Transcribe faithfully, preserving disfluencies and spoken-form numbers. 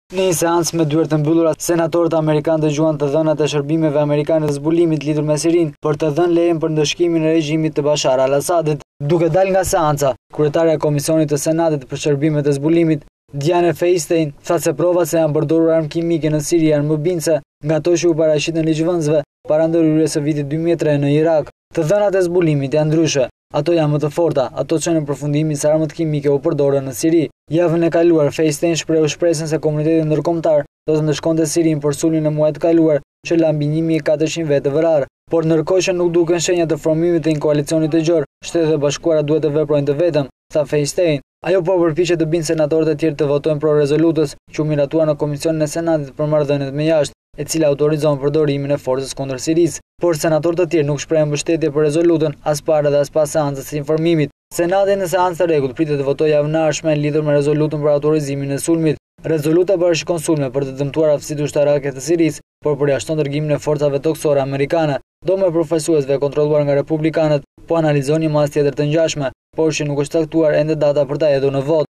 Në një seancë me dyert të mbyllura, senatorët amerikanë dëgjuan të dhënat e shërbimeve amerikane të zbulimit lidhur me Sirinë për të dhënë lejen për ndëshkimin e regjimit të Bashar al-Assadit. Duke dalë nga seanca, kryetaria e Komisionit të Senatit për shërbimet e zbulimit, Dianne Feinstein, tha se provat se janë përdorur armë kimike në Siri janë më bindëse nga ato që u paraqiten në ligjvënësve para ndërhyrjes së vitit dy mijë e tre në Irak. Të dhënat e zbulimit janë ndryshe. Ato janë më të forta, ato që në përfundimin se armët kimike u përdorën në Siri. Javën e kaluar, Feinstein shprehu shpresën se komuniteti ndërkombëtar do të ndëshkonte Sirinë për sulmin e muajit të kaluar, që la mbi një mijë e katërqind vete të vrarë. Por ndërkohë që nuk duken shenja të formimit të një koalicioni të gjerë, Shtetet e Bashkuara duhet të veprojnë të vetëm, tha Feinstein. Ajo po përpiqet të bindë senatorët e tjerë të votojnë pro rezolutës që u miratuar në Komisionin e Senatit për marrëdhëniet me jashtë, e cila autorizon përdorimin e forcës kundër Sirisë. Por senatorët e tjerë nuk shprehen mbështetje për rezolutën as para dhe as pas seancës së informimit. Senati në seancë të rregullt pritet të votojë javën e ardhshme lidhur me rezolutën për autorizimin e sulmit. Rezoluta parashikon sulme për të dëmtuar aftësitë ushtarake të Sirisë, por përjashton dërgimin e forcave toksore amerikane. Doma e përfaqësuesve e kontrolluar nga republikanët po analizon një masë tjetër të ngjashme, por që nuk është caktuar ende data për ta hedhur në votë.